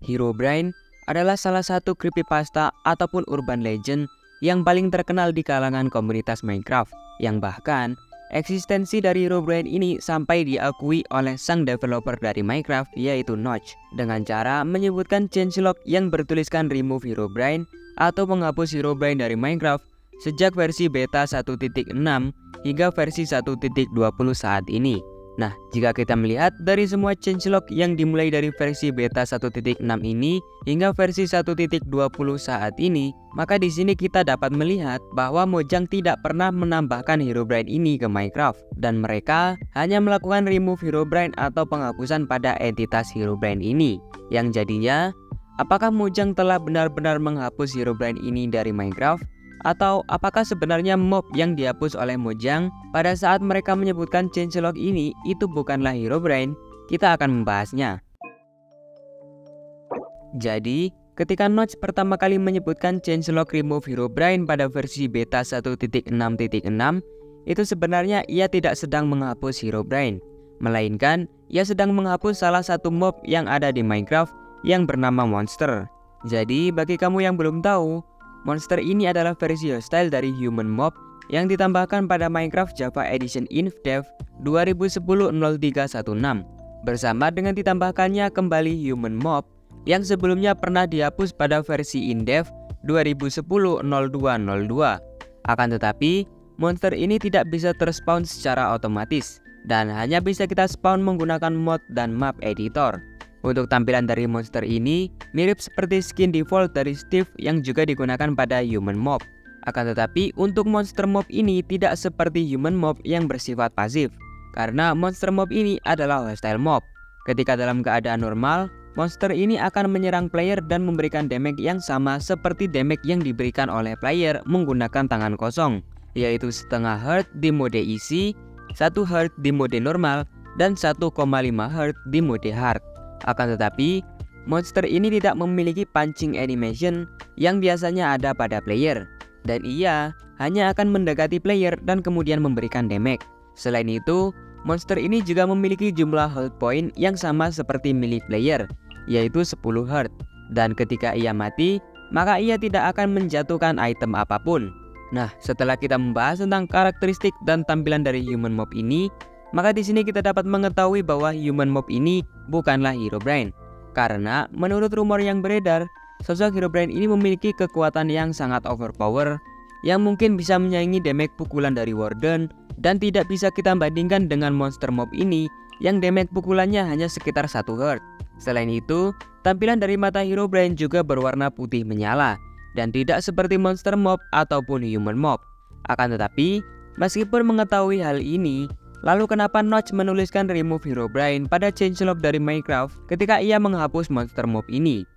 Herobrine adalah salah satu creepypasta ataupun urban legend yang paling terkenal di kalangan komunitas Minecraft, yang bahkan eksistensi dari Herobrine ini sampai diakui oleh sang developer dari Minecraft, yaitu Notch, dengan cara menyebutkan changelog yang bertuliskan remove Herobrine atau menghapus Herobrine dari Minecraft sejak versi beta 1.6 hingga versi 1.20 saat ini. Nah, jika kita melihat dari semua changelog yang dimulai dari versi beta 1.6 ini hingga versi 1.20 saat ini, maka di sini kita dapat melihat bahwa Mojang tidak pernah menambahkan Herobrine ini ke Minecraft, dan mereka hanya melakukan remove Herobrine atau penghapusan pada entitas Herobrine ini, yang jadinya apakah Mojang telah benar-benar menghapus Herobrine ini dari Minecraft? Atau apakah sebenarnya mob yang dihapus oleh Mojang pada saat mereka menyebutkan changelog ini itu bukanlah Herobrine? Kita akan membahasnya. Jadi, ketika Notch pertama kali menyebutkan changelog remove Herobrine pada versi beta 1.6.6, itu sebenarnya ia tidak sedang menghapus Herobrine, melainkan ia sedang menghapus salah satu mob yang ada di Minecraft yang bernama Monster. Jadi, bagi kamu yang belum tahu, Monster ini adalah versi hostile dari Human Mob yang ditambahkan pada Minecraft Java Edition InfDev 2010-0316 bersama dengan ditambahkannya kembali Human Mob yang sebelumnya pernah dihapus pada versi InDev 2010-0202. Akan tetapi, monster ini tidak bisa terspawn secara otomatis dan hanya bisa kita spawn menggunakan mod dan map editor. Untuk tampilan dari monster ini mirip seperti skin default dari Steve yang juga digunakan pada Human Mob. Akan tetapi untuk monster mob ini tidak seperti Human Mob yang bersifat pasif, karena monster mob ini adalah hostile mob. Ketika dalam keadaan normal, monster ini akan menyerang player dan memberikan damage yang sama seperti damage yang diberikan oleh player menggunakan tangan kosong, yaitu setengah heart di mode easy, 1 heart di mode normal, dan 1,5 heart di mode hard. Akan tetapi, monster ini tidak memiliki punching animation yang biasanya ada pada player, dan ia hanya akan mendekati player dan kemudian memberikan damage. Selain itu, monster ini juga memiliki jumlah health point yang sama seperti milik player, yaitu 10 heart, dan ketika ia mati, maka ia tidak akan menjatuhkan item apapun. Nah, setelah kita membahas tentang karakteristik dan tampilan dari Human Mob ini, maka di sini kita dapat mengetahui bahwa Human Mob ini bukanlah Herobrine. Karena menurut rumor yang beredar, sosok Herobrine ini memiliki kekuatan yang sangat overpower yang mungkin bisa menyaingi damage pukulan dari Warden, dan tidak bisa kita bandingkan dengan monster mob ini yang damage pukulannya hanya sekitar 1 heart. Selain itu, tampilan dari mata Herobrine juga berwarna putih menyala dan tidak seperti monster mob ataupun Human Mob. Akan tetapi, meskipun mengetahui hal ini, lalu kenapa Notch menuliskan remove Herobrine pada changelog dari Minecraft ketika ia menghapus monster mob ini?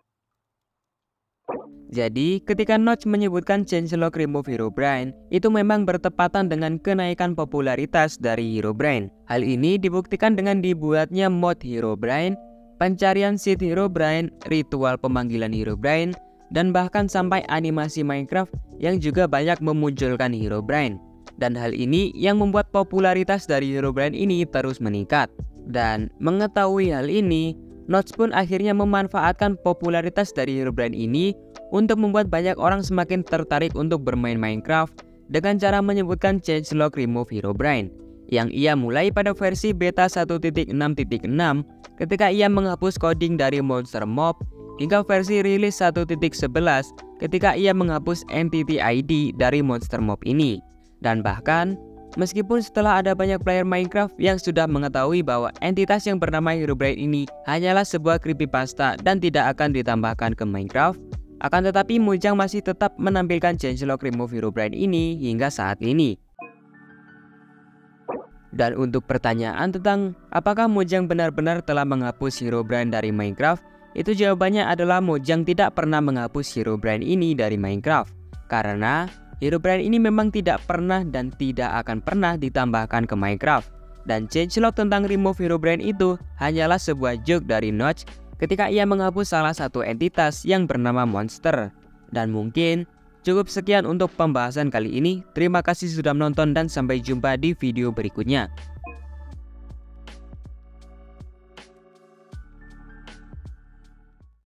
Jadi, ketika Notch menyebutkan changelog remove Herobrine, itu memang bertepatan dengan kenaikan popularitas dari Herobrine. Hal ini dibuktikan dengan dibuatnya mod Herobrine, pencarian seed Herobrine, ritual pemanggilan Herobrine, dan bahkan sampai animasi Minecraft yang juga banyak memunculkan Herobrine. Dan hal ini yang membuat popularitas dari Herobrine ini terus meningkat. Dan mengetahui hal ini, Notch pun akhirnya memanfaatkan popularitas dari Herobrine ini untuk membuat banyak orang semakin tertarik untuk bermain Minecraft dengan cara menyebutkan changelog remove Herobrine, yang ia mulai pada versi beta 1.6.6 ketika ia menghapus coding dari monster mob, hingga versi rilis 1.11 ketika ia menghapus entity ID dari monster mob ini. Dan bahkan, meskipun setelah ada banyak player Minecraft yang sudah mengetahui bahwa entitas yang bernama Herobrine ini hanyalah sebuah creepypasta dan tidak akan ditambahkan ke Minecraft, akan tetapi Mojang masih tetap menampilkan changelog remove Herobrine ini hingga saat ini. Dan untuk pertanyaan tentang apakah Mojang benar-benar telah menghapus Herobrine dari Minecraft, itu jawabannya adalah Mojang tidak pernah menghapus Herobrine ini dari Minecraft, karena Herobrine ini memang tidak pernah dan tidak akan pernah ditambahkan ke Minecraft. Dan changelog tentang remove Herobrine itu hanyalah sebuah joke dari Notch ketika ia menghapus salah satu entitas yang bernama Monster. Dan mungkin cukup sekian untuk pembahasan kali ini. Terima kasih sudah menonton dan sampai jumpa di video berikutnya.